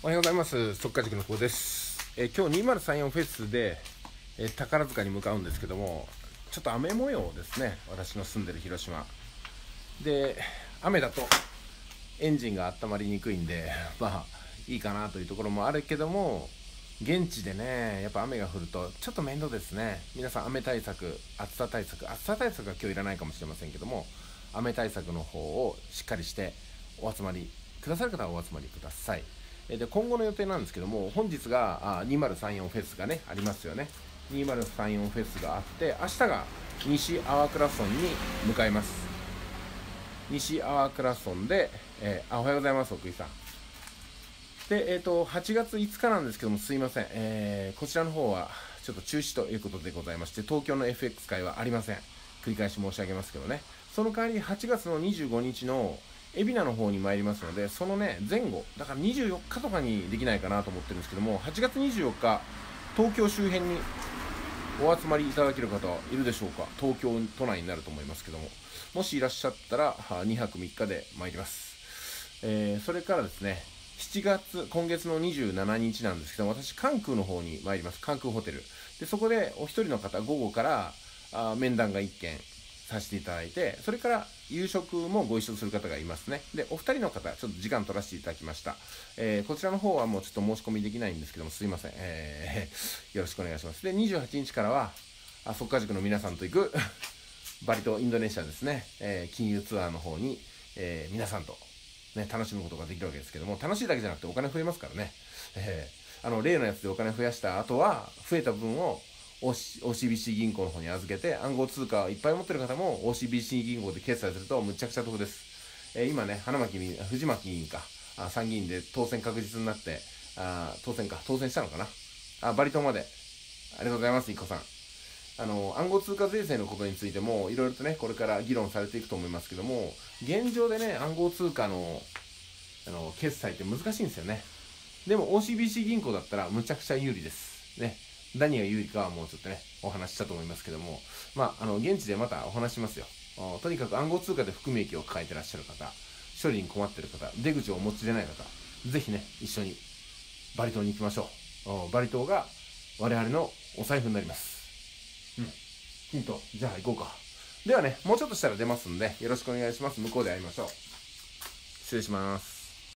おはようございます。速稼塾の久保です。今日2034フェスで、宝塚に向かうんですけども、ちょっと雨模様ですね。私の住んでる広島で、雨だとエンジンが温まりにくいんでまあいいかなというところもあるけども、現地でねやっぱ雨が降るとちょっと面倒ですね。皆さん雨対策、暑さ対策は今日いらないかもしれませんけども、雨対策の方をしっかりしてお集まりくださる方はお集まりください。で今後の予定なんですけども、本日が2034フェスがねありますよね。2034フェスがあって、明日が西粟倉村に向かいます。西粟倉村で、おはようございます、奥井さん。で、8月5日なんですけども、すいません、こちらの方はちょっと中止ということでございまして、東京の FX 会はありません。繰り返し申し上げますけどね。その代わり8月の25日の海老名の方に参りますので、そのね前後だから24日とかにできないかなと思ってるんですけども、8月24日東京周辺にお集まりいただける方いるでしょうか。東京都内になると思いますけども、もしいらっしゃったら2泊3日で参ります。それからですね、今月の27日なんですけども、私関空の方に参ります。関空ホテルで、そこでお一人の方午後から面談が1件させていただいて、それから夕食もご一緒する方がいますね。で、お二人の方ちょっと時間取らせていただきました。こちらの方はもうちょっと申し込みできないんですけども、すいません、よろしくお願いします。で、28日からは速稼塾の皆さんと行くバリ島インドネシアですね、金融ツアーの方に、皆さんとね、楽しむことができるわけですけども、楽しいだけじゃなくてお金増えますからね。例のやつでお金増やした後は、増えた分をOCBC 銀行の方に預けて、暗号通貨をいっぱい持ってる方も OCBC 銀行で決済するとむちゃくちゃ得です。今ね、藤巻議員か、参議院で当選確実になって、当選したのかな。バリ島まで。ありがとうございます、いっこさん。暗号通貨税制のことについてもいろいろとねこれから議論されていくと思いますけども、現状でね暗号通貨の決済って難しいんですよね。でも OCBC 銀行だったらむちゃくちゃ有利ですね。何が有利かはもうちょっとねお話ししたと思いますけども、現地でまたお話しますよ。とにかく暗号通貨で含み益を抱えてらっしゃる方、処理に困ってる方、出口をお持ちでない方、ぜひね一緒にバリ島に行きましょう。バリ島が我々のお財布になります。ヒント、じゃあ行こうか。ではね、もうちょっとしたら出ますんで、よろしくお願いします。向こうで会いましょう。失礼します。